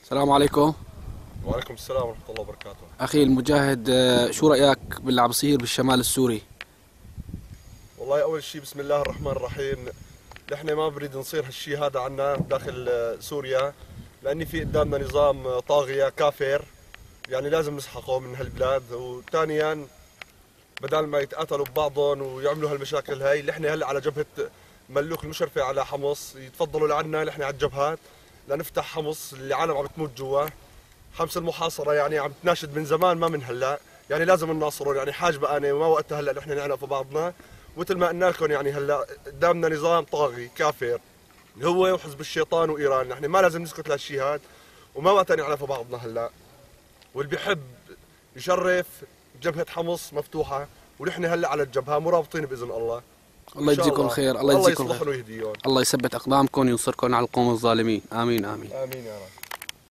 السلام عليكم. وعليكم السلام ورحمة الله وبركاته. أخي المجاهد، شو رأيك باللي عم بصير بالشمال السوري؟ والله أول شيء بسم الله الرحمن الرحيم. نحن ما بنريد نصير هالشيء هذا عنا داخل سوريا، لأن في قدامنا نظام طاغية كافر، يعني لازم نسحقه من هالبلاد. وثانيا بدل ما يتقاتلوا ببعضهم ويعملوا هالمشاكل هاي، اللي احنا هلا على جبهة ملوك المشرفة على حمص، يتفضلوا لعنا نحن على الجبهات لنفتح حمص اللي العالم عم تموت جوا. حمص المحاصرة يعني عم تناشد من زمان ما من هلا، يعني لازم نناصره، يعني حاج بقى وما وقتها هلا نحن نعنف في بعضنا. مثل ما قلنا لكم يعني هلا قدامنا نظام طاغي كافر هو وحزب الشيطان وايران، نحن ما لازم نسكت لهالشيء هذا وما وقتها نعنف في بعضنا هلا. واللي بيحب يشرف جبهة حمص مفتوحة، ونحن هلا على الجبهة مرابطين بإذن الله. الله إن شاء يجزيكم الله خير، الله والله يجزيكم يصلحهم خير. ويهديهم. الله يثبت أقدامكم وينصركم على القوم الظالمين. آمين آمين. آمين يا رب.